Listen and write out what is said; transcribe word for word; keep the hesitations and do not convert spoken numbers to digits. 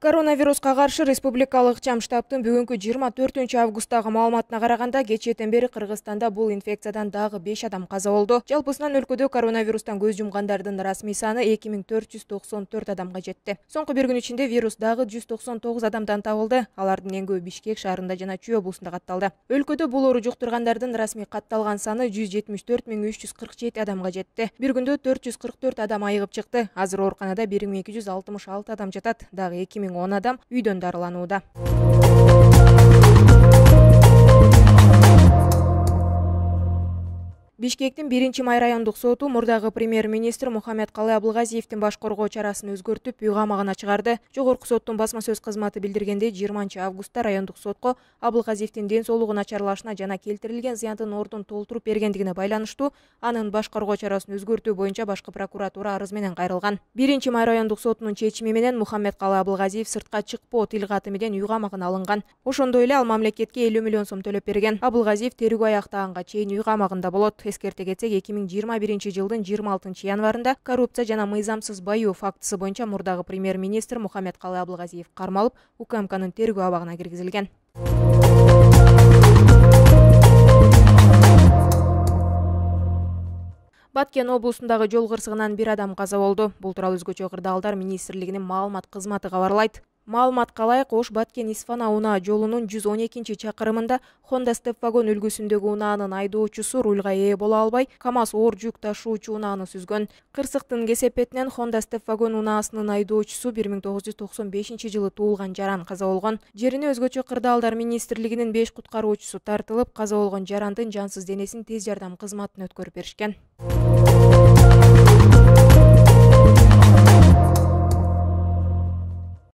Коронавируска каршы республикалык чам штабтын бүгүнкү жыйырма төртүнчү августтагы маалыматына караганда кечээден бери Кыргызстанда бул инфекциядан дагы беш адам каза болду. Жалпысынан өлкөдө коронавирустан көз жумгандардын расмий саны эки миң төрт жүз токсон төрт адамга жетти. Соңку бир күн ичинде вирус дагы жүз токсон тогуз адамдан табылды. Алардын эң көбү Бишкек шаарында жана Чүй облусунда катталды. Өлкөдө бул оору жуктургандардын расмий катталган саны жүз жетимиш төрт миң үч жүз кырк жети адамга жетти. Бир күндө төрт жүз кырк төрт адам айыгып чыкты. Азыр ооруканада бир миң эки жүз алтымыш алты адам жатат. Дагы эки миң он адам үйдөн дарыланууда. Бишкектин биринчи май райондук соту мурдагы премьер-министр Мухаммед Калай Абылгазиевдин баш коргоо чарасын өзгөртүп, үй камагына чыгарды. Жогорку соттун басма сөз кызматы билдиргендей, жыйырманчы августта райондук сотко Абылгазиевдин ден соолугу начарлашына жана келтирилген зыяндын ордун толтуруп бергендигине байланыштуу анын баш коргоо чарасын өзгөртүү боюнча башкы прокуратура арыз менен кайрылган. биринчи май райондук сотунун чечими менен Мухаммед Калай Абылгазиев сыртка чыкпоо тил каты менен үй камагына алынган. Ошондой эле ал мамлекетке элүү миллион сом төлөп берген. Абылгазиев тергөө аяктаганга чейин үй камагында болот. Эскерте кетсек, эки миң жыйырма биринчи жылдын жыйырма алтынчы январында коррупция жана мыйзамсыз баюу фактысы боюнча мурдагы премьер-министр Мухаммед Калай Абылгазиев кармалып, УКМКнын тергөө абагына киргизилген. Баткен облусундагы жол кырсыгынан бир адам каза болду. Бул тууралуу өзгөчө кырдаалдар министрлигинин маалымат кызматы кабарлайт. Маалыматка ылайык, Ош Баткен-Исфана унаа жолунун жүз он экинчи чакырымында Honda Step вагон үлгүсүндөгү унаанын айдоочусу рульга ээ боло албай, КамАЗ оор жүк ташуучу унааны сүзгөн. Кырсыктын кесепетинен Honda Step вагон унаасынын айдоочусу бир миң тогуз жүз токсон бешинчи жылы туулган Жаран каза болгон. Жерине өзгөчө кырдаалдар министрлигинин беш куткаруучусу тартылып, каза болгон Жарандын жансыз денесин тез жардам кызматына өткөрүп беришкен.